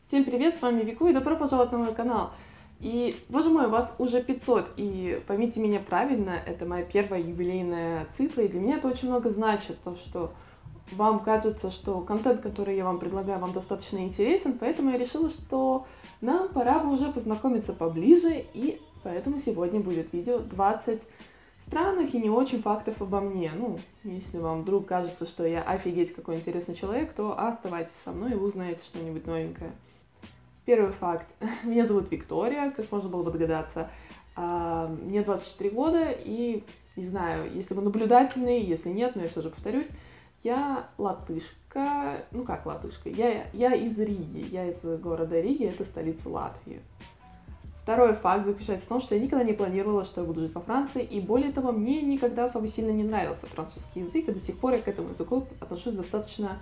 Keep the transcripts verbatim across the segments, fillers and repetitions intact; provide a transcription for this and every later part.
Всем привет, с вами Вику и добро пожаловать на мой канал. И, боже мой, вас уже пятьсот, и поймите меня правильно, это моя первая юбилейная цифра, и для меня это очень много значит, то, что вам кажется, что контент, который я вам предлагаю, вам достаточно интересен, поэтому я решила, что нам пора бы уже познакомиться поближе, и поэтому сегодня будет видео двадцать странных и не очень фактов обо мне. Ну, если вам вдруг кажется, что я офигеть какой интересный человек, то оставайтесь со мной, и вы узнаете что-нибудь новенькое. Первый факт. Меня зовут Виктория, как можно было бы догадаться. Мне двадцать четыре года, и, не знаю, если вы наблюдательный, если нет, но я все же повторюсь, я латышка, ну как латышка, я, я из Риги, я из города Риги, это столица Латвии. Второй факт заключается в том, что я никогда не планировала, что я буду жить во Франции, и более того, мне никогда особо сильно не нравился французский язык, и до сих пор я к этому языку отношусь достаточно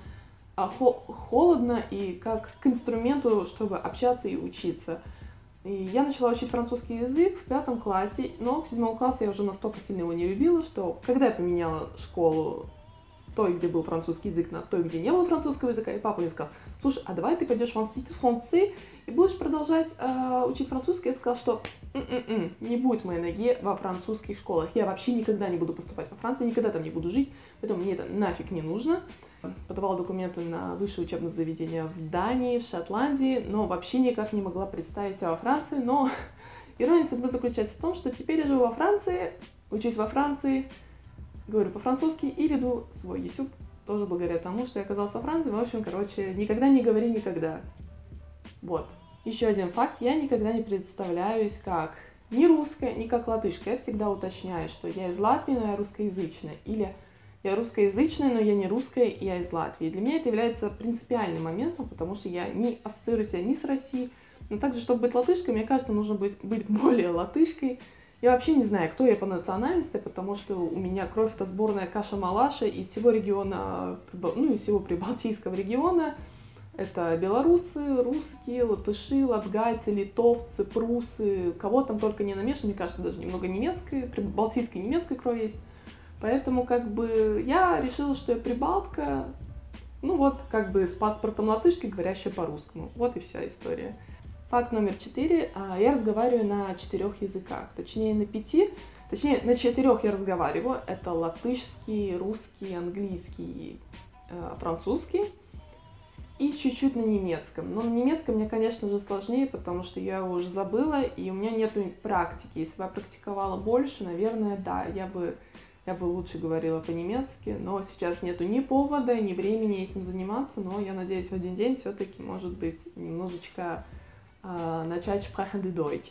холодно и как к инструменту, чтобы общаться и учиться. И я начала учить французский язык в пятом классе, но к седьмому классу я уже настолько сильно его не любила, что когда я поменяла школу с той, где был французский язык, на той, где не было французского языка, и папа мне сказал: слушай, а давай ты пойдешь в институт французский и будешь продолжать э, учить французский. Я сказала, что М-м-м, не будет моей ноги во французских школах. Я вообще никогда не буду поступать во Францию, никогда там не буду жить, поэтому мне это нафиг не нужно. Подавала документы на высшее учебное заведение в Дании, в Шотландии, но вообще никак не могла представить себя во Франции. Но ирония судьбы заключается в том, что теперь я живу во Франции, учусь во Франции, говорю по-французски и веду свой YouTube, тоже благодаря тому, что я оказалась во Франции. В общем, короче, никогда не говори никогда. Вот. Еще один факт. Я никогда не представляюсь как ни русская, ни как латышка. Я всегда уточняю, что я из Латвии, но я русскоязычная. Или я русскоязычная, но я не русская, и я из Латвии. Для меня это является принципиальным моментом, потому что я не ассоциирую себя ни с Россией, но также, чтобы быть латышкой, мне кажется, нужно быть, быть более латышкой. Я вообще не знаю, кто я по национальности, потому что у меня кровь — это сборная каша-малаша из всего региона, ну, из всего прибалтийского региона. Это белорусы, русские, латыши, латгальцы, литовцы, прусы, кого там только не намешано, мне кажется, даже немного немецкой, прибалтийской немецкой крови есть. Поэтому, как бы, я решила, что я прибалтка, ну вот, как бы, с паспортом латышки, говорящая по-русскому. Вот и вся история. Факт номер четыре. Я разговариваю на четырех языках, точнее, на пяти, точнее, на четырех я разговариваю. Это латышский, русский, английский, французский и чуть-чуть на немецком. Но на немецком мне, конечно же, сложнее, потому что я его уже забыла, и у меня нету практики. Если бы я практиковала больше, наверное, да, я бы... Я бы лучше говорила по-немецки, но сейчас нету ни повода, ни времени этим заниматься, но я надеюсь, в один день все-таки, может быть, немножечко э, начать sprechen die Deutsch.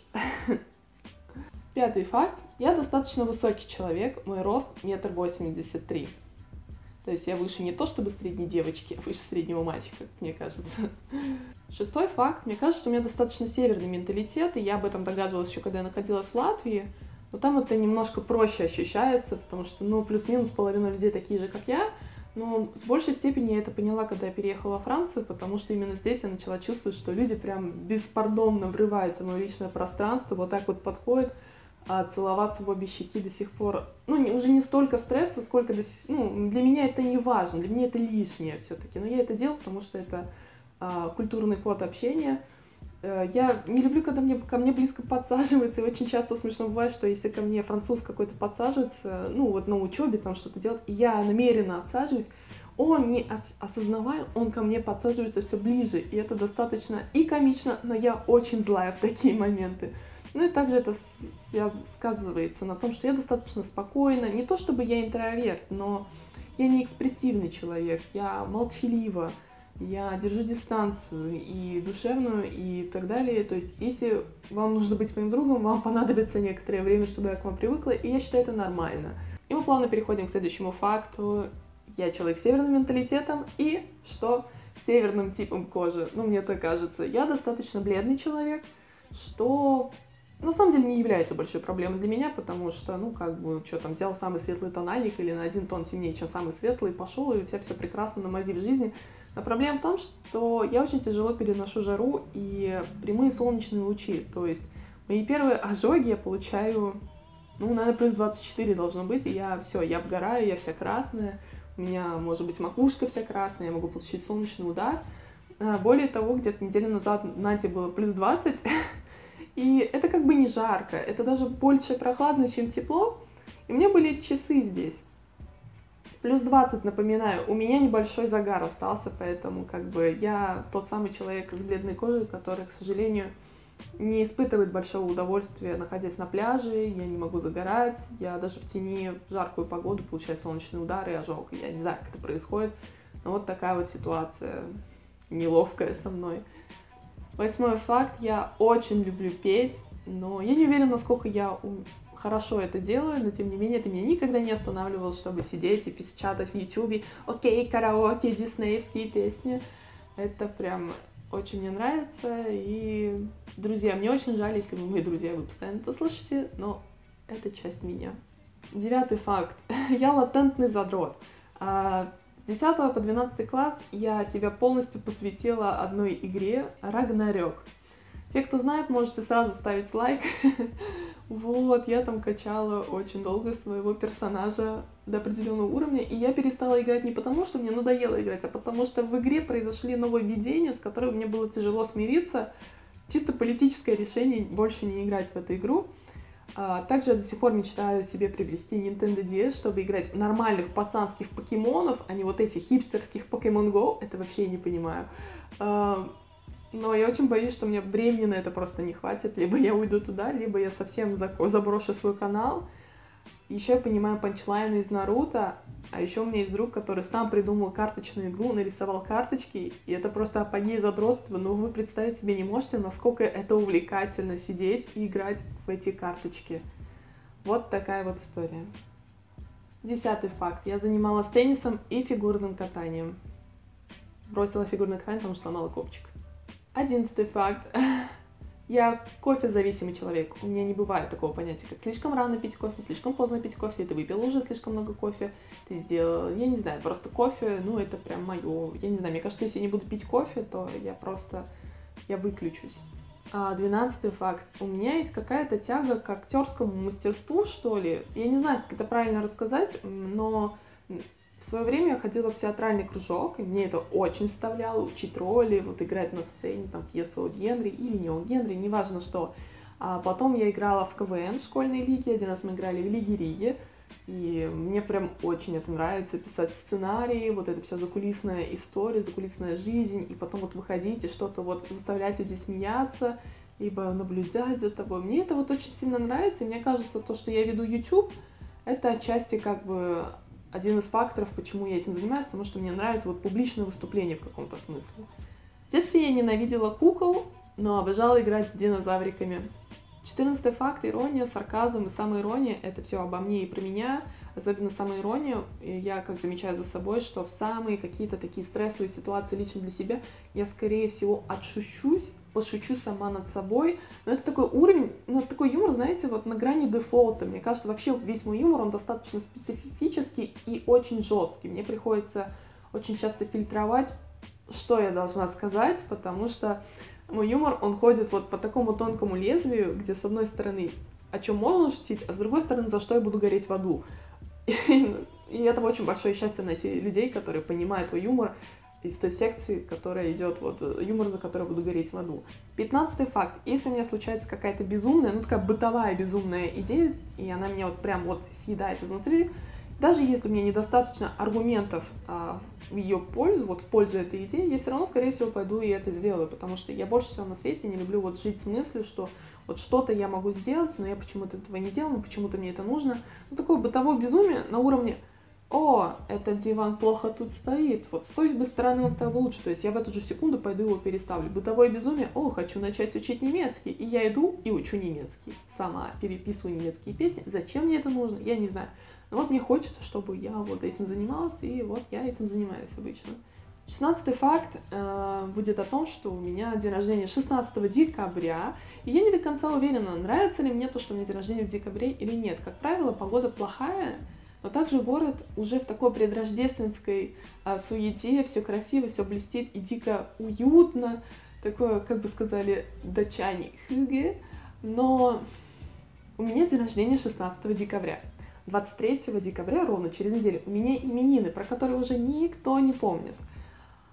Пятый факт. Я достаточно высокий человек, мой рост метр восемьдесят три. То есть я выше не то чтобы средней девочки, а выше среднего мальчика, мне кажется. Шестой факт. Мне кажется, что у меня достаточно северный менталитет, и я об этом догадывалась еще, когда я находилась в Латвии. Но там это немножко проще ощущается, потому что, ну, плюс-минус половина людей такие же, как я. Но с большей степени я это поняла, когда я переехала во Францию, потому что именно здесь я начала чувствовать, что люди прям беспардонно врываются в мое личное пространство, вот так вот подходят, а целоваться в обе щеки до сих пор, ну, не, уже не столько стресса, сколько, до, ну, для меня это не важно, для меня это лишнее все-таки. Но я это делаю, потому что это а, культурный код общения. Я не люблю, когда мне, ко мне близко подсаживаются, и очень часто смешно бывает, что если ко мне француз какой-то подсаживается, ну вот на учебе там что-то делать, и я намеренно отсаживаюсь, он, не ос осознавая, он ко мне подсаживается все ближе, и это достаточно и комично, но я очень злая в такие моменты. Ну и также это сказывается на том, что я достаточно спокойна, не то чтобы я интроверт, но я не экспрессивный человек, я молчалива. Я держу дистанцию и душевную, и так далее. То есть, если вам нужно быть моим другом, вам понадобится некоторое время, чтобы я к вам привыкла, и я считаю это нормально. И мы плавно переходим к следующему факту. Я человек с северным менталитетом и что? Северным типом кожи. Ну, мне так кажется. Я достаточно бледный человек, что на самом деле не является большой проблемой для меня, потому что, ну, как бы, что там, взял самый светлый тональник или на один тон темнее, чем самый светлый, пошел, и у тебя все прекрасно на мази в жизни. Но проблема в том, что я очень тяжело переношу жару и прямые солнечные лучи. То есть мои первые ожоги я получаю, ну, наверное, плюс двадцать четыре должно быть, и я все, я обгораю, я вся красная, у меня может быть макушка вся красная, я могу получить солнечный удар. Более того, где-то неделю назад в Нанте было плюс двадцать, и это как бы не жарко, это даже больше прохладно, чем тепло. И у меня были часы здесь. Плюс двадцать, напоминаю, у меня небольшой загар остался, поэтому как бы я тот самый человек с бледной кожей, который, к сожалению, не испытывает большого удовольствия, находясь на пляже, я не могу загорать, я даже в тени в жаркую погоду получаю солнечные удары и ожог. Я не знаю, как это происходит, но вот такая вот ситуация неловкая со мной. Восьмой факт. Я очень люблю петь, но я не уверена, насколько я хорошо это делаю, но тем не менее это меня никогда не останавливало, чтобы сидеть и печатать в ютубе «Окей, караоке, диснеевские песни». Это прям очень мне нравится, и, друзья, мне очень жаль, если вы мои друзья, вы постоянно это слышите, но это часть меня. Девятый факт. Я латентный задрот. С десятого по двенадцатый класс я себя полностью посвятила одной игре Рагнарёк. Те, кто знает, можете сразу ставить лайк. Вот, я там качала очень долго своего персонажа до определенного уровня, и я перестала играть не потому, что мне надоело играть, а потому что в игре произошли нововведения, с которыми мне было тяжело смириться. Чисто политическое решение больше не играть в эту игру. А, также я до сих пор мечтаю себе приобрести Nintendo ди эс, чтобы играть в нормальных пацанских покемонов, а не вот этих хипстерских Pokemon Go. Это вообще я не понимаю. А, но я очень боюсь, что мне времени на это просто не хватит. Либо я уйду туда, либо я совсем заброшу свой канал. Еще я понимаю панчлайны из Наруто. А еще у меня есть друг, который сам придумал карточную игру, нарисовал карточки. И это просто апогей задротства. Но вы представить себе не можете, насколько это увлекательно сидеть и играть в эти карточки. Вот такая вот история. Десятый факт. Я занималась теннисом и фигурным катанием. Бросила фигурное катание, потому что сломала копчик. Одиннадцатый факт. Я кофе-зависимый человек. У меня не бывает такого понятия, как слишком рано пить кофе, слишком поздно пить кофе. Ты выпил уже слишком много кофе, ты сделал... Я не знаю, просто кофе, ну, это прям мое. Я не знаю, мне кажется, если я не буду пить кофе, то я просто... Я выключусь. А двенадцатый факт. У меня есть какая-то тяга к актерскому мастерству, что ли. Я не знаю, как это правильно рассказать, но... В свое время я ходила в театральный кружок, и мне это очень вставляло, учить роли, вот играть на сцене, там, пьесу о Генри или не о Генри, неважно что. А потом я играла в ка вэ эн в школьной лиге, один раз мы играли в Лиге Риги, и мне прям очень это нравится, писать сценарии, вот эта вся закулисная история, закулисная жизнь, и потом вот выходить и что-то вот заставлять людей смеяться, либо наблюдать за тобой. Мне это вот очень сильно нравится, и мне кажется, то, что я веду YouTube, это отчасти как бы... один из факторов, почему я этим занимаюсь, потому что мне нравится вот публичное выступление в каком-то смысле. В детстве я ненавидела кукол, но обожала играть с динозавриками. четырнадцатый факт. Ирония, сарказм и самоирония — это все обо мне и про меня. Особенно самоирония. Я как замечаю за собой, что в самые какие-то такие стрессовые ситуации лично для себя я, скорее всего, отшучусь, пошучу сама над собой. Но это такой уровень, ну, это такой юмор, знаете, вот на грани дефолта. Мне кажется, вообще весь мой юмор, он достаточно специфический и очень жесткий. Мне приходится очень часто фильтровать, что я должна сказать, потому что мой юмор, он ходит вот по такому тонкому лезвию, где с одной стороны, о чем можно шутить, а с другой стороны, за что я буду гореть в аду. И это очень большое счастье найти людей, которые понимают твой юмор, из той секции, которая идет, вот, юмор, за который буду гореть в аду. Пятнадцатый факт. Если у меня случается какая-то безумная, ну, такая бытовая безумная идея, и она меня вот прям вот съедает изнутри, даже если у меня недостаточно аргументов а, в ее пользу, вот в пользу этой идеи, я все равно, скорее всего, пойду и это сделаю, потому что я больше всего на свете не люблю вот жить с мыслью, что вот что-то я могу сделать, но я почему-то этого не делаю, почему-то мне это нужно. Ну, такое бытовое безумие на уровне: о, этот диван плохо тут стоит, вот с той бы стороны он стал лучше, то есть я в эту же секунду пойду его переставлю. Бытовое безумие: о, хочу начать учить немецкий, и я иду и учу немецкий, сама переписываю немецкие песни. Зачем мне это нужно, я не знаю. Но вот мне хочется, чтобы я вот этим занималась, и вот я этим занимаюсь обычно. Шестнадцатый факт э, будет о том, что у меня день рождения шестнадцатого декабря, и я не до конца уверена, нравится ли мне то, что у меня день рождения в декабре или нет. Как правило, погода плохая, но также город уже в такой предрождественской а, суете, все красиво, все блестит и дико уютно, такое, как бы сказали датчане, хюге. Но у меня день рождения шестнадцатого декабря. двадцать третьего декабря, ровно через неделю, у меня именины, про которые уже никто не помнит.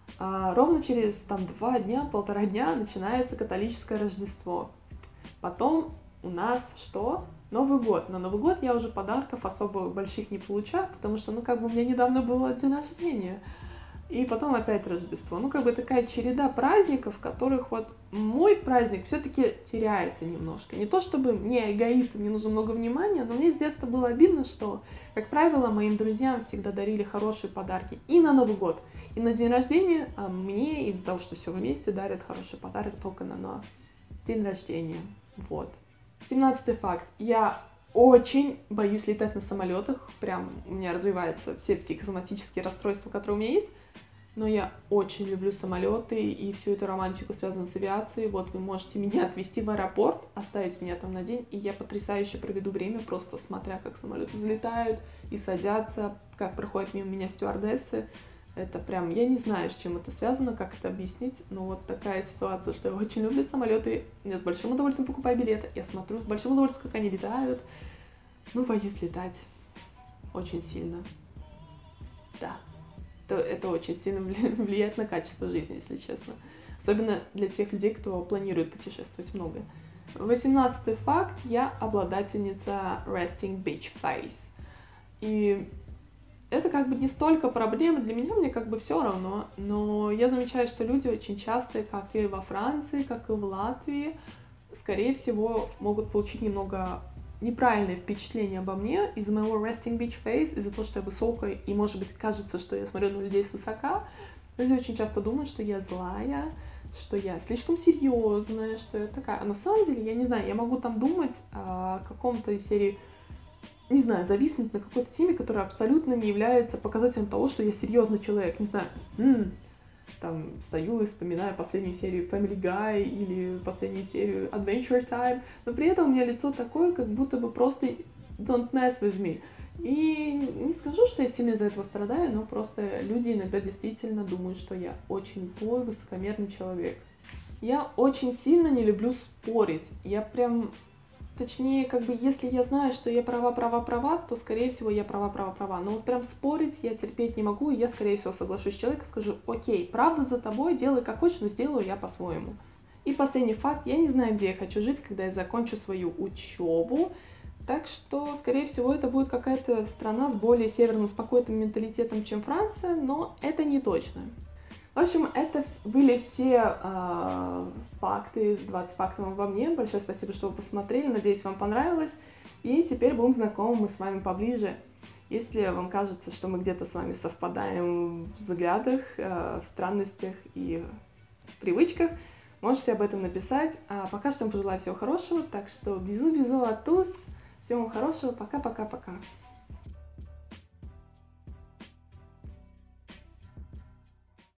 А ровно через там два дня, полтора дня начинается католическое Рождество. Потом у нас что? Новый год. На Новый год я уже подарков особо больших не получаю, потому что, ну, как бы у меня недавно было день рождения. И потом опять Рождество. Ну, как бы такая череда праздников, в которых вот мой праздник все-таки теряется немножко. Не то чтобы мне, эгоисту, мне нужно много внимания, но мне с детства было обидно, что, как правило, моим друзьям всегда дарили хорошие подарки и на Новый год, и на день рождения, а мне из-за того, что все вместе, дарят хороший подарок только на, на день рождения. Вот. Семнадцатый факт. Я очень боюсь летать на самолетах. Прям у меня развиваются все психосоматические расстройства, которые у меня есть. Но я очень люблю самолеты и всю эту романтику, связанную с авиацией. Вот вы можете меня отвезти в аэропорт, оставить меня там на день, и я потрясающе проведу время, просто смотря, как самолеты взлетают и садятся, как проходят мимо меня стюардессы. Это прям, я не знаю, с чем это связано, как это объяснить, но вот такая ситуация, что я очень люблю самолеты, я с большим удовольствием покупаю билеты, я смотрю с большим удовольствием, как они летают, но боюсь летать очень сильно. Да, это, это очень сильно влияет на качество жизни, если честно. Особенно для тех людей, кто планирует путешествовать много. Восемнадцатый факт. Я обладательница resting beach face. И это как бы не столько проблема для меня, мне как бы все равно, но я замечаю, что люди очень часто, как и во Франции, как и в Латвии, скорее всего, могут получить немного неправильное впечатление обо мне из-за моего resting beach face, из-за того, что я высокая, и, может быть, кажется, что я смотрю на людей свысока. Люди очень часто думают, что я злая, что я слишком серьезная, что я такая. А на самом деле, я не знаю, я могу там думать о каком-то из серии, не знаю, зависнуть на какой-то теме, которая абсолютно не является показателем того, что я серьезный человек. Не знаю, м-м, там стою и вспоминаю последнюю серию Family Guy или последнюю серию Adventure Time, но при этом у меня лицо такое, как будто бы просто don't mess with me. И не скажу, что я сильно из-за этого страдаю, но просто люди иногда действительно думают, что я очень злой, высокомерный человек. Я очень сильно не люблю спорить. Я прям... Точнее, как бы, если я знаю, что я права, права, права, то, скорее всего, я права, права, права. Но вот прям спорить я терпеть не могу, и я, скорее всего, соглашусь с человеком, скажу, окей, правда за тобой, делай как хочешь, но сделаю я по-своему. И последний факт, я не знаю, где я хочу жить, когда я закончу свою учебу, так что, скорее всего, это будет какая-то страна с более северным, спокойным менталитетом, чем Франция, но это не точно. В общем, это были все э, факты, двадцать фактов обо мне. Большое спасибо, что вы посмотрели. Надеюсь, вам понравилось. И теперь будем знакомы мы с вами поближе. Если вам кажется, что мы где-то с вами совпадаем в взглядах, э, в странностях и в привычках, можете об этом написать. А пока что вам пожелаю всего хорошего. Так что бизу-бизу а туз. Всего вам хорошего. Пока-пока-пока.